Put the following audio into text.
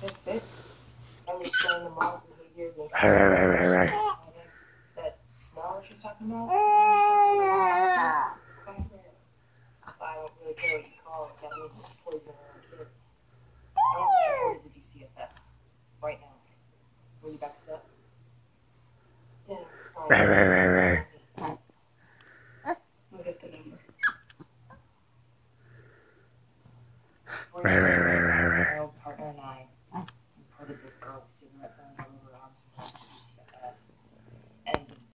It fits. I was showing the mom's behavior. That smell she's talking about. It's quite rare. I don't really care what you call it. That would poison her own kid. I want this reported to DCFS right now. Will you back us up? We'll get the number. My old partner and I reported this girl with cigarette burns.